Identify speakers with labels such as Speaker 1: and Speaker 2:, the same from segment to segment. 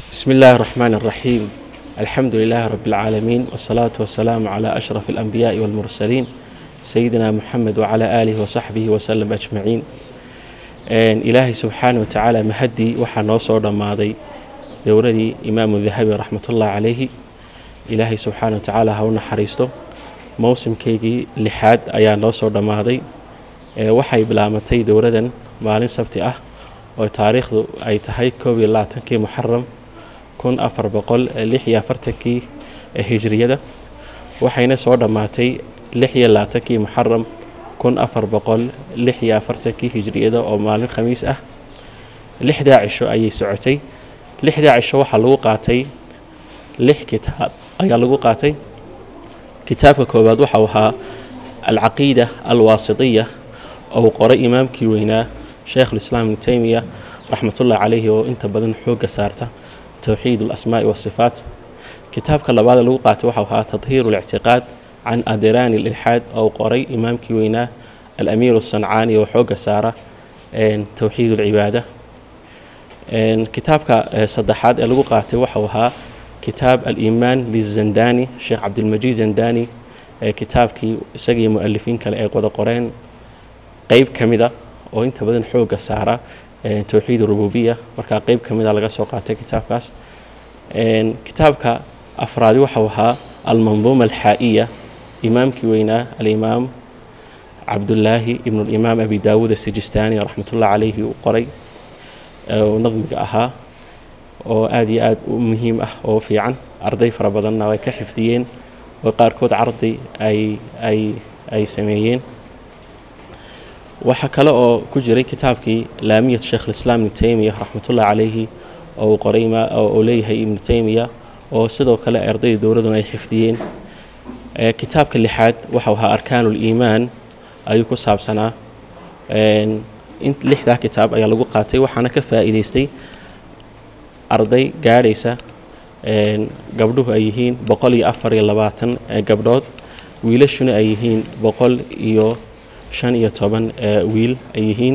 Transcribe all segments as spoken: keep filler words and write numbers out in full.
Speaker 1: بسم الله الرحمن الرحيم. الحمد لله رب العالمين، والصلاة والسلام على أشرف الأنبياء والمرسلين سيدنا محمد وعلى آله وصحبه وسلم أجمعين. إلهي سبحانه وتعالى مهدي وحا نوصر ماضي دوردي إمام الذهبي رحمة الله عليه. إلهي سبحانه وتعالى هونا حريستو موسم كيجي لحاد أيا نوصر ماضي waxay bilaamatay dowladan maalin sabti ah oo taariikhdu ay tahay koob iyo labaatan-kii Muharram kun afar boqol lix iyo afartan-kii hijriyada, waxayna soo dhamaatay lix iyo labaatan-kii Muharram kun afar boqol lix iyo afartan-kii hijriyada oo maalin khamiis ah. lixda cisho ayay socotay. lixda cisho waxa lagu qaatay lix kitaab ayaa lagu qaatay. kitaabka koobaad waxa uu ahaa al-Aqiida al-Wasitiyya أو قرأ إمام كيوينا شيخ الإسلام ابن تيمية رحمة الله عليه، وإنت بدن حوق سارته توحيد الأسماء والصفات. كتاب كلا بعد الوقت وحوها تطهير الاعتقاد عن أدران الإلحاد أو قرأ إمام كيوينا الأمير الصنعاني وحوق سارة توحيد العبادة. كتاب كصدحات الوقت وحوها كتاب الإيمان للزنداني شيخ عبد المجيد زنداني، كتاب كي سجي مؤلفين كلا قد قرين قيب كميدا oo inta badan xooga saara tawxiid rububiyya. marka qayb kamida laga soo qaatay kitaabkaas. een kitaabka afraad waxa uu ahaa al-manzuma al-haa'iyya imaamkii weynaa al-imaam Abdullah ibn al-Imam Abi Dawud as-Sijistani rahmatullahi alayhi uu qoray oo nadmiga ahaa oo aad iyo aad u muhiim ah oo fiican. arday fara badanna way ka xifdiyeen oo qaarkood arday ay ay ay sameeyeen. waxa kale oo ku jiray kitaabkii laamiyad Sheikh al-Islam Ibn Taymiyyah rahmatullahi alayhi oo qoray ma oo leeyahay Ibn Taymiyyah oo sidoo kale arday dowladuna ay xifdiyeen. ee kitaabka lixaad waxa uu ahaa arkaanul iimaan ayuu ku saabsanaa. een in lixda kitaab ayaa lagu qaatay, waxaana ka faa'iideystay arday gaaraysa een gabdhuhu ay yihiin boqol iyo afar iyo labaatan gabdhood, wiilashuna ay yihiin boqol iyo shan iyo toban wiil ay yihiin.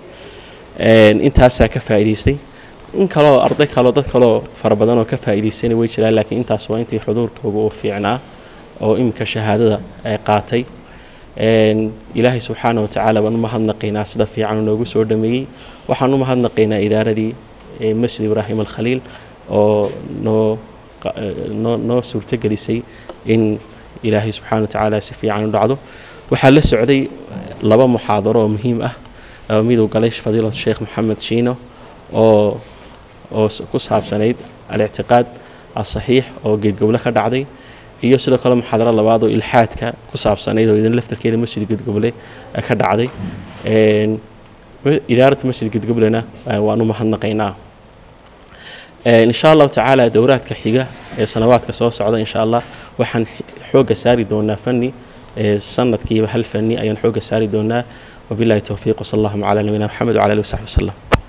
Speaker 1: een intaas ka faa'iideystay. in kale oo arday kale dad kale fara badan oo ka faa'iideystay way jiraan, laakiin intaas waa intii xuduurka ugu fiicnaa oo imka shahaadada ay qaatay. een ilaahay subxaanahu wa ta'aala baan u mahadnaqaynaa sida fiican noogu soo dhameeyay. waxaan u mahadnaqaynaa idaaradii Masjid Ibrahim al-Khalil oo noo noo suurtagelisay in ilaahay subxaanahu wa ta'aala si fiican u dhacdo. waxaa la socday laba muxaadaro oo muhiim ah oo mid uu galay fadiilad Sheikh Maxamed Shiino oo oo ku saabsanayd al-i'tiqaad as-saxiix oo geed goble ka dhacday, iyo sidoo kale muxaadaro labaad oo ilhaadka ku saabsanayd oo idin laftarkeeda masjid geed goble ka dhacday. een idaaradda masjid geed goblena waan u mahadnaqaynaa. إن شاء الله تعالى دورات كحيجة سنوات كسوة سعودة إن شاء الله وحن حوجة ساري دونا فني سنة كي بهالفني أيان حوجة ساري دونا. وبالله التوفيق، وصلى الله على نبينا محمد وعلى آله وصحبه وسلم.